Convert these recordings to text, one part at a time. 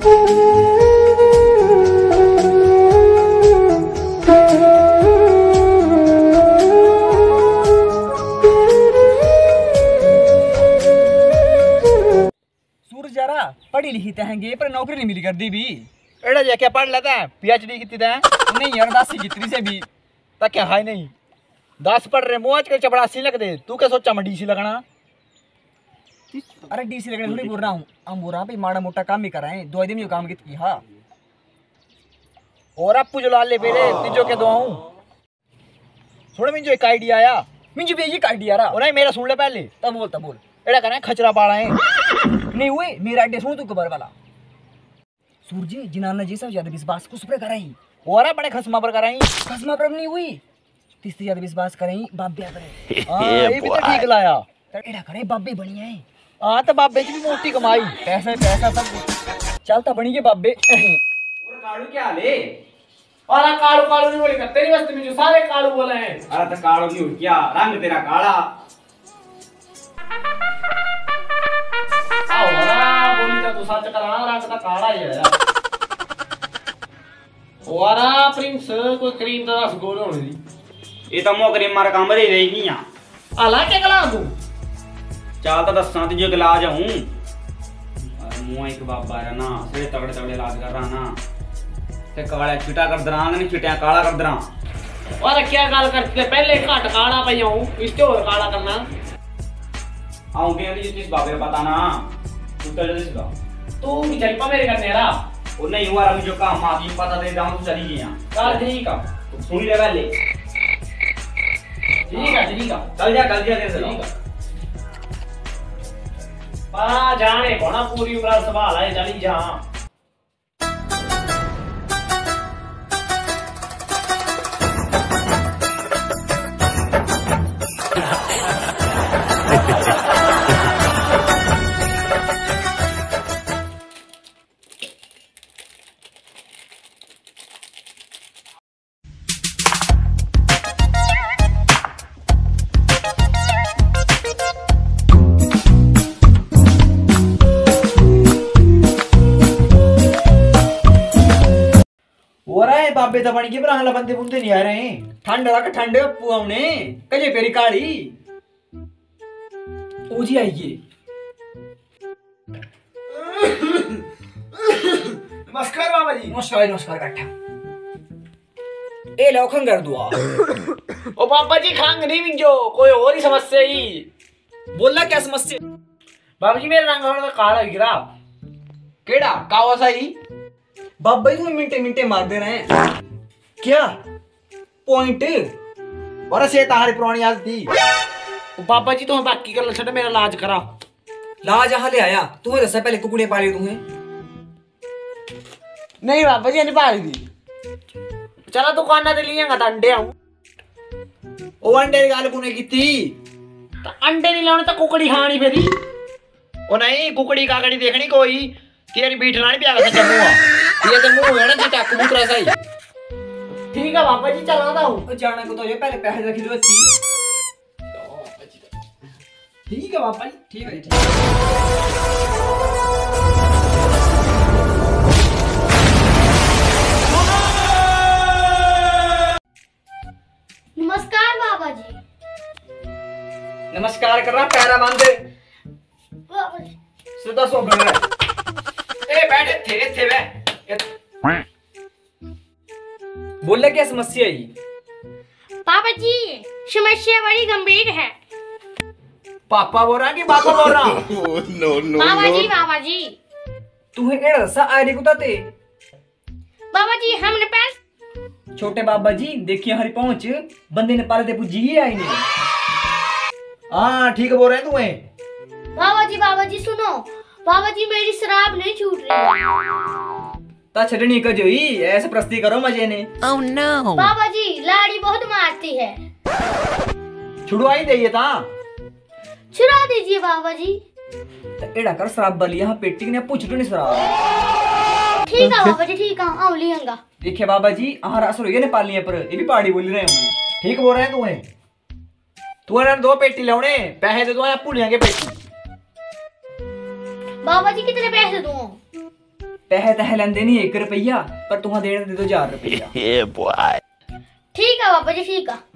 सूरज जरा पढ़ी लिखी तहेंगे पर नौकरी नहीं मिली कर दी भी। एड़ा जाके पढ़ लेता है, पीएचडी की है नहीं यार 10 की कितनी से भी तक क्या है नहीं 10 पढ़ रहे मुँह के चपड़ासी लग दे। तू क्या सोचा मैं डीसी लगना? अरे डीसी लगने थोड़ी बोल रहा हूँ, हम बोल रहा पे माड़ा मोटा काम भी कराएं। 2 दिन में काम की हाँ और अब जो लाल ले पेरे तीजो के दो हूँ। थोड़ा मिंजो एक आइडिया आया। मिंजो भी एक आइडिया रहा और नहीं मेरा सुन ले पहले तब बोल एड़ा करें खचरा पाड़ा है नहीं हुए मेरा आइडिया सुन तू कबर वाला। सूरजी जिनाना जी सब ज्यादा विश्वास कुछ पर कराई और बड़े खसमा पर कराई खसमा पर नहीं हुई तीसरी ज्यादा विश्वास कराई बाबे करे। ये भी तो ठीक लाया एड़ा करे बाबे बढ़िया है। हाँ तो बाबे की भी मोटी कमाई पैसा सब चलता बनी के बाबे। और कालू क्या ले और कालू नहीं बोली तेरी वस्त में जो सारे कालू बोले हैं। अरे तो कालू नहीं हो क्या रंग तेरा काला बोली तो सच करा रंग तो काला ही है वारा प्रिंस कोई क्रीम तो रस गोल होने दी ये तो मो क्रीम मार काम रे रहेगी यहां आला के गला तू चाल तो दस सांत जो इलाज हूं अरे मुंह एक बाबा है ना से तगड़े तगड़े इलाज कर रहा ना ते काला छिटा कर दरांग नहीं छिटा काला कर दरा और क्या गाल करते पहले घाट काला पई हूं इसके और काला करना आऊंगे अभी जिस बाबे को बताना तू चल जल्दी सीधा तू की चल पा मेरे करने रहा और नहीं हुआ अभी जो काम मां पता दे दाऊं तो चली गई यहां काल ठीक है तो सुन ले पहले ठीक है चल जा तेरे से ठीक है पा जाने बड़ा पूरी उम्र संभाल है चली जा बाबे तो बन के पर बंदे बुंदे नहीं आ रहे हैं। ठंड रख ठंड पुआवने कजे पेरी काली ओजी आइए। नमस्कार बाबा जी। नमस्कार बैठा ए लो खंगर दुआ ओ बाबा जी खांग नहीं मिंजो कोई और ही समस्या ही बोलना क्या समस्या। बाबा जी मेरे रंग में काला गिरा केड़ा कावा सही बाबा जी मिनटे मिनटे मार दे रहे हैं क्या पॉइंट और से तारी पुरानी याद थी बाबा जी तो बाकी कर छड़ मेरा इलाज करा लाज यहाँ ले आया तुम्हें दसा पहले कुकुड़े पाली तुम्हें नहीं बाबा जी नहीं पाली थी चला दुकान ते लियांगा तो अंडे आऊं ओ अंडे की गाल कुने की थी तो अंडे नहीं लाने तो कुकड़ी खानी फेरी ओ नहीं कुकड़ी काकड़ी देखनी कोई तेरी बीठना नहीं प्यागा सच्चा मुंह ये तो मुंह है ना जीता कबूतरा सही ठीक है बाबा जी चलाता हूं जाना को तो ये पहले पैसे रखी दो थी ठीक है बाबा जी ठीक है नमस्कार बाबा जी। नमस्कार कर रहा पैरा बांध दे बाबा जी सीधा सो बन रहा ए बैठे थे वे बोल क्या समस्या है पापा जी समस्या बड़ी गंभीर है। पापा बोल रहा कि बापा बोल रहा बाबा जी तुम्हें एड़ा सा आईडी कुताते बाबा जी हमने पैस छोटे बाबा जी देखिए हरी पहुंच बंदे ने पाले ते पुजी ही आई ने हाँ ठीक बोल रहे तुम्हें बाबा जी सुनो बाबा जी मेरी शराब नहीं छूट रही ता छटनी का जोई ऐसे प्रस्ती करो मजे ने oh, no. बाबा जी लाड़ी बहुत मारती है छुड़वाई दे था छुड़ा दीजिए बाबा जी एड़ा कर शराब वाली यहाँ पेटी ने पूछ तो नहीं शराब ठीक है बाबा जी ठीक है आओ लियांगा देखिए बाबा जी आहार असर हो ने पालियां पर ये भी पहाड़ी बोल रहे हैं ठीक बोल रहे हैं तुम्हें तू ना 2 पेटी लाने पैसे दे दो या पुलियां के पेटी बाबा जी कितने पैसे दूं पैसे तह लेंदे नहीं 1 रुपया, पर तुहां देने दे दो 4 रुपया। ठीक है बाबा जी, ठीक है।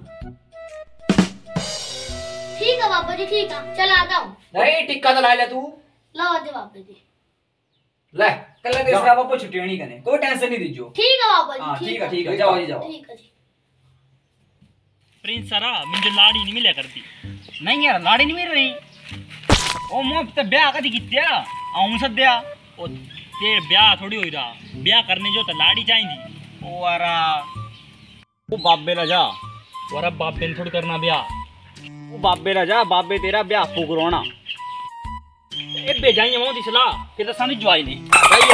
ठीक है बाबा जी, ठीक है, चल आता हूँ। नहीं टिक्का तो ला ले तू। लाओ दे बाबा जी। ले कल दे इसका बापू छुट्टी नहीं करने, कोई टेंशन नहीं दीजो। ठीक है बाबा जी, हां ठीक है जाओ जी जाओ। ठीक है जी। प्रिंस सारा मुझे लाड़ी नहीं मिले करती। नहीं यार लाड़ी नहीं मिल रही। ओ मुफ्त ब्याह कदी कित्या आऊं सद्या। ओ ते ब्याह थोड़ी होई रहा, ब्याह करने जो तो लाड़ी चाहिए। ओ वारा ओ बाबे ला जा। और अब बाप ने थोड़ी करना ब्याह। ओ बाबे ला जा, बाबे तेरा ब्याह आपको करवाना। ए भेजाइए मोदी सलाह कि दसा नहीं जवाई नहीं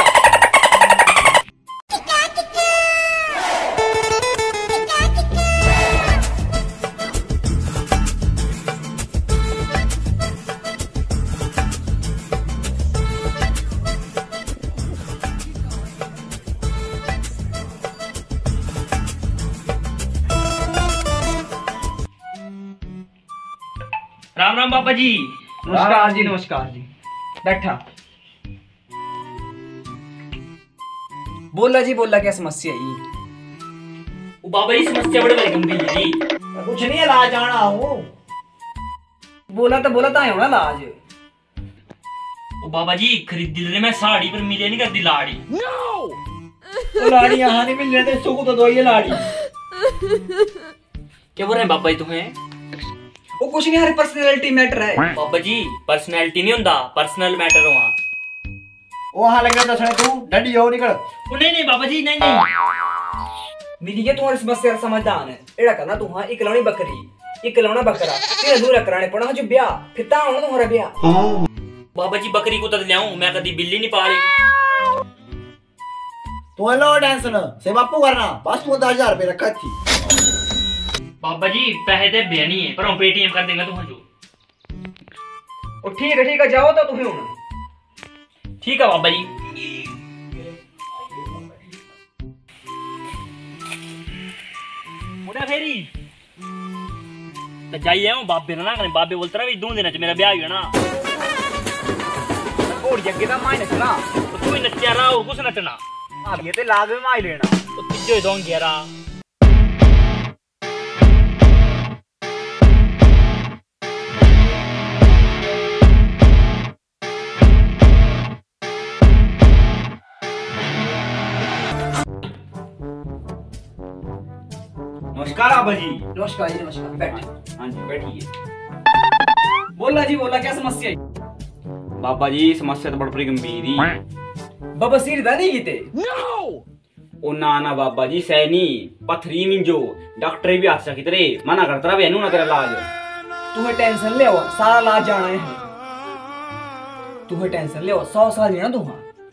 राम राम बाबा जी। नमस्कार जी, नमस्कार जी, बैठा। बोला जी बोला, क्या समस्या है? ओ बाबा जी समस्या बड़ी गंभीर है जी। कुछ नहीं इलाज आना हूँ। बोला तो आयो ना लाज। ओ बाबा जी खरीद दिल में साड़ी पर मिले नहीं करती लाड़ी। तो लाड़ी यहाँ नहीं मिल रहे थे, सुख तो दो ये लाड़ी। क्या बोल रहे हैं बाबा जी तुम्हें? वो कुछ नहीं, हर पर्सनालिटी मैटर है। बाबा जी पर्सनालिटी नहीं होता, पर्सनल मैटर हुआ। वहाँ लग रहा था तू डंडी हो निकल। ओ नहीं बाबा जी, नहीं। मेरी ये तुम्हारी समस्या का समाधान है। एड़ा करना तुहां इकलौनी बकरी, इकलौना बकरा तेरा दूर कराने पड़ा जो ब्याह, फिर ता होना तुम्हारा ब्याह। बाबा जी बकरी को तद लियाऊं, मैं कदी बिल्ली नहीं पाली। तू लो टेंशन से बापू करना, बस तू 10,000 रुपए रखा थी। बाबा जी पैसे दे नहीं है, पर हम पेटीएम कर देंगे तुम्हें जो। ओ ठीक है जाओ तो तुम्हें होना। ठीक है बाबा जी। मुड़ा फेरी तो जाइए हूँ बाबे ना करें। बाबे बोलता रहा 2 दिन मेरा ब्याह हुआ ना। और जग्गे दा माय नचना तो तू ही नचिया रहा और कुछ नचना। अब ये ते लाज में माय लेना। तो तिजो ही दोंगे रहा। नमस्कार आबा जी। नमस्कार जी, नमस्कार, बैठ। हाँ जी बैठिए। बोला जी बोला, क्या समस्या है? बाबा जी समस्या तो बड़ी गंभीर ही। बाबा सिर दा नहीं कीते? ओ ना बाबा जी सैनी पथरी मिंजो डॉक्टर भी आशा की तरह मना करता रहा ना तेरा इलाज। तुम्हें टेंशन ले आओ, सारा इलाज जाना है। तुम्हें टेंशन ले आओ, 100 साल जीना तुम्हां।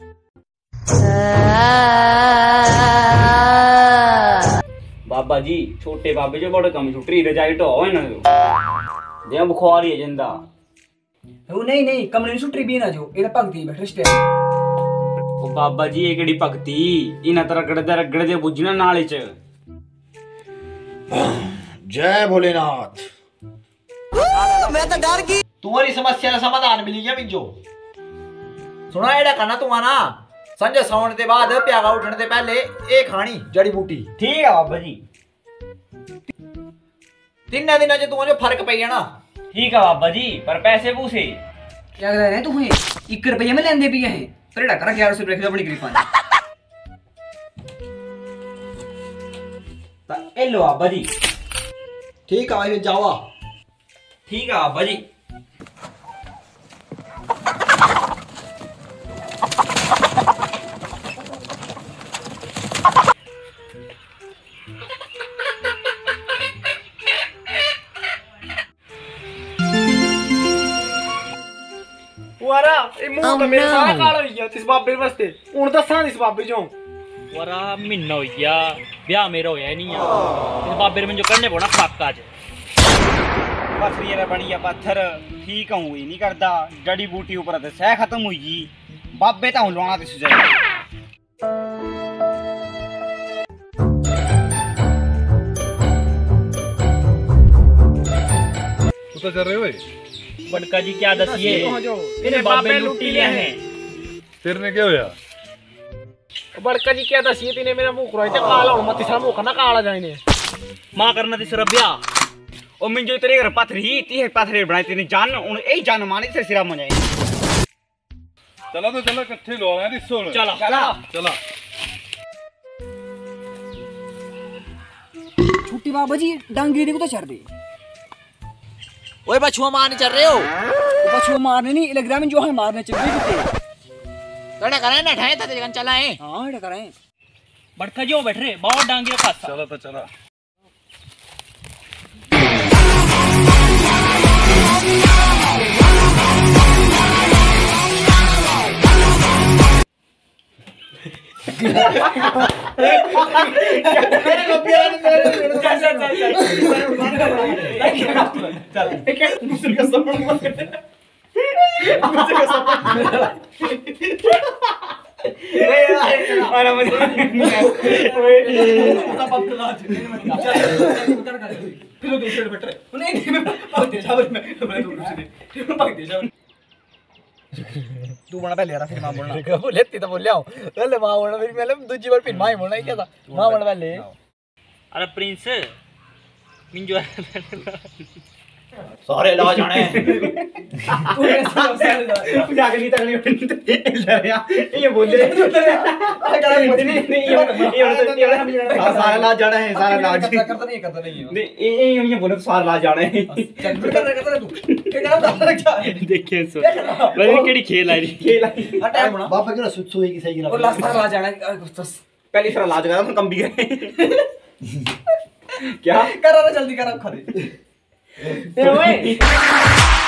बाबा जी छोटे बाबे जो बड़े कम छुट्टी रजाई तो है ना जे बुखार ही है जिंदा। वो नहीं कमरे में छुट्टी भी ना जो एदा भगती बैठ रिश्ते। ओ बाबा जी ये केड़ी भगती इना तरह रगड़ दे बुझना नाले च। जय भोलेनाथ। मैं तो डर गई। तुम्हारी समस्या का समाधान मिली गया मिंजो। सुना एड़ा करना तू आना संजय सौन के बाद प्यागा उठने से पहले एक खानी जड़ी बूटी। ठीक है बाबा जी। 3 दिन च तुम्हें फर्क पै जाना। ठीक है बाबा जी, पर पैसे पूसे क्या कर रहे हैं तुम्हें? 1 रुपया में लेंदे भी हैं, पर एड़ा करा 1100 रुपए की अपनी कृपा। ए लो बाबा जी। ठीक है भाई जावा। ठीक है बाबा जी। वारा ए मुंह तो मेरे सारा काला हो गया तिस बाबे वास्ते। हुन दसा इस बाबे जो वरा महीना हो गया ब्याह मेरा होया नहीं है। इस बाबे में जो करने पड़ा खराब काज। पथरी रे बनिया पत्थर ठीक हुई नहीं करदा जड़ी बूटी ऊपर ते सह खत्म हुई बाबे ता लवाना तिस जाए। तू तो कर रहे हो? बड़का जी क्या दसिए, इन्हें बाबे लुटी ले हैं। तेरे ने क्या होया? बड़का जी क्या दसिए तीने मेरा मुंह कराई ते काला हुन मत सा मुंह करना काला जाइने मां करना ते सरबिया ओ मिंजो तेरे घर पथरी ती पथरे बनाई तेने जान उन ए जान माने तेरे सिरा में जाए चलो तो चलो इकट्ठे लो हैं दिसो चला चला चला छुट्टी बाबा जी डांगी को तो छड़ दे ओए बछुआ मारने चल रहे हो वो पछुआ मारने नहीं लग रहा में जो है मारने चल रही थी तोड़ा करे ना ठाए था जगन चला है हां एड़ा करें बड़का जी वो बैठ रहे बहुत डांगी रखा चलो तो चला तू बना पहले यार फिर मां बोलना बोले ती तो बोलिया पहले मां बोलना फिर पहले दूसरी बार फिर मां ही बोलना क्या था मां बोलना पहले अरे प्रिंस मिंजो सारे ला जाने जाके नहीं तकनी ये बोल दे सारे ला जाना है सारे ला करता नहीं ये बोले तो सारा ला जाना है चल करता तू क्या करता क्या देखिए सो वही केड़ी खेल आ रही खेल टाइम बना बाबा की सुई की सही और लास्ट ला जाना पहली सारा लाज करा तो कम भी गए क्या कर रहा जल्दी कर अब खा दे ओए